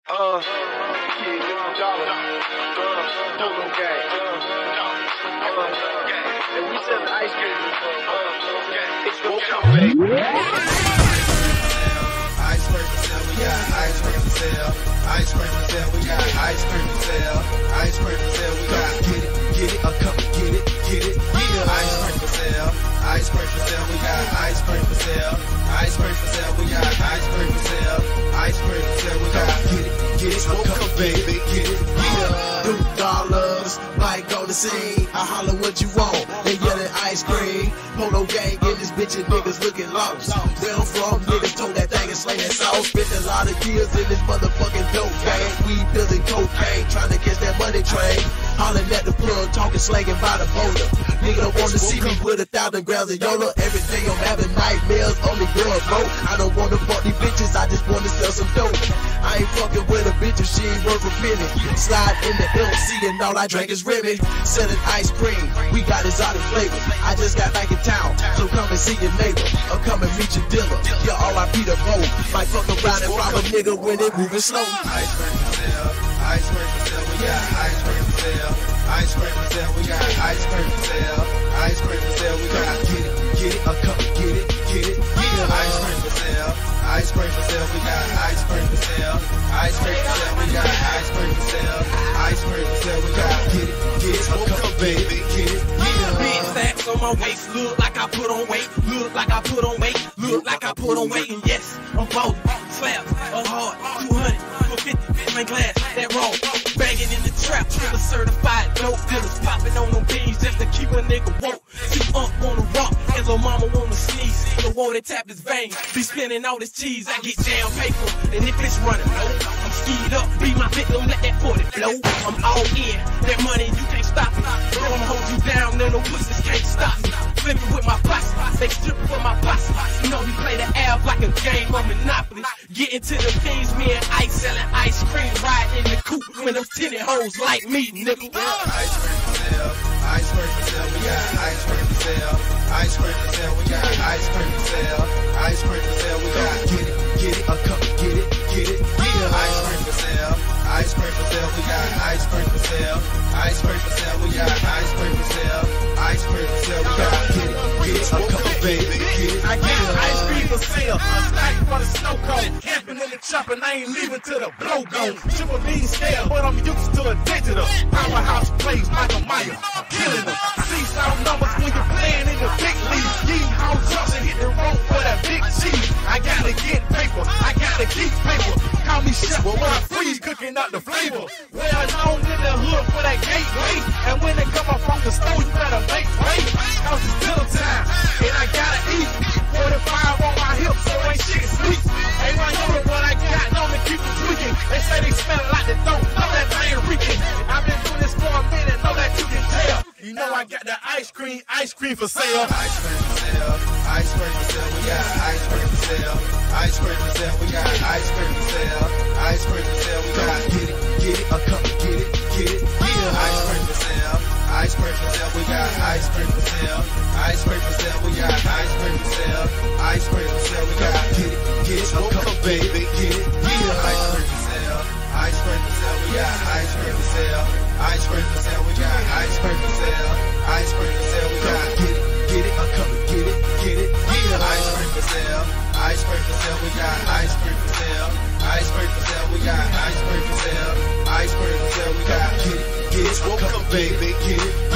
Polo gang. And we sell ice cream. It's welcome, baby. Ice cream for sale, we got ice cream for sale. Ice cream for sale, we got ice cream for sale. Ice cream for sale, we got get it, come get it, yeah. Ice cream for sale. Ice cream for sale, we got ice cream for sale. Ice cream for sale, we got ice cream for sale. Ice cream for sale, we got get it, come baby, get it, yeah. $2, Mike on the scene. I holler what you want, they yelling ice cream. Polo gang in this bitch and niggas looking lost. Where I'm from, niggas told that thing and slay that sauce. Spent a lot of years in this motherfucking dope gang. We building cocaine, trying to catch that money train. Hollering at the plug, talking, slanging by the boulder. Nigga don't wanna see me with 1,000 grams of Yola. Every day I'm having nightmares, only girl broke. I don't wanna fuck these bitches, I just wanna sell some dope. I ain't fucking with a bitch if she ain't worth a penny. Slide in the LC and all I drink is Remy. Selling ice cream, we got exotic flavors. I just got back in town, so come and see your neighbor. Or come and meet your dealer. Yeah, R.I.P. the road. Might fuck around and rob a nigga when it moving slow. Ice cream for sale. Ice cream for sale, we got ice cream for sale. Ice cream for sale, we got ice cream for sale. Ice cream for sale, we got get it, come get it, yeah. Ice cream for sale. Ice cream for sale, we got ice cream for sale. Ice cream for sale, we got ice cream for sale. Ice cream for sale, we got get it, come baby, get it, yeah. Big stacks on my waist, look like I put on weight, look like I put on weight, look like I put on weight, and yes, I'm bold. Slaps, hard, 200, 450, my glass, that wrong. Banging in the trap, trailer certified, dope dealers popping on them beans just to keep a nigga woke. See on the rock, and little mama wanna sneeze. The water tap his veins, be spinning all this cheese. I get jam paper, and if it's running low, I'm skied up, be my victim, let that 40 blow. I'm all in, that money you can't stop it. I'ma hold you down, and the pussies can't stop me. Flipping with my posse, they stripping for my posse. You know we play the Av like a game of Monopoly. Getting to the things, me and Ice selling ice cream, riding in the coupe when them tinted hoes like me, nigga. Ice cream for sale. Ice cream for sale, we got ice cream for sale. Ice cream for sale, we got ice cream for sale. Ice cream for sale, we got get it, come get it, yeah. Ice cream for sale. Ice cream for sale, we got ice cream for sale. Ice cream for sale, we got ice cream for sale. Ice cream for sale, we got get it, come baby, get it. I got ice cream for sale, a stack for the snow cone. Camping in the chopper, I ain't leaving till the blow goes. Triple B scale, but I'm used to a digital. Powerhouse plays Michael Myers, killing them. Seesaw numbers when you're playing in the big league. Yeehaw jumps and hit the road for that big cheese. I gotta get paper, I gotta keep paper. Call me chef, but when I freeze, cooking up the flavor. Well known in the hood for that gateway. And when they come up from the store, you better make way. Cause it's dinner time, and I gotta eat. 45 on my hips, so ain't shit sweet. Ain't my know what I got, known to keep it tweaking. They say they smell like they don't know that I ain't reeking. I've been doing this for a minute, know that you can tell. You know I got the ice cream for sale. Ice cream for sale. Ice cream for sale, we got ice cream for sale. Ice cream for sale, we got ice cream for sale. Ice cream for sale, we got get it, come get it, yeah. Ice cream for sale. Ice cream for sale, we got ice cream for sale. Ice cream for sale, we got ice cream for sale. Ice cream for sale, we got get it, come baby, get it, yeah. Ice cream for sale. Ice cream for sale, we got ice cream for sale. Ice cream for sale, we got ice cream for sale. Ice cream for sale, we got get it, come get it, yeah. Ice cream for sale. Ice cream for sale, we got ice cream for sale. Ice cream for sale, we got ice cream for sale. Ice cream for sale, we got get it, come baby, get it.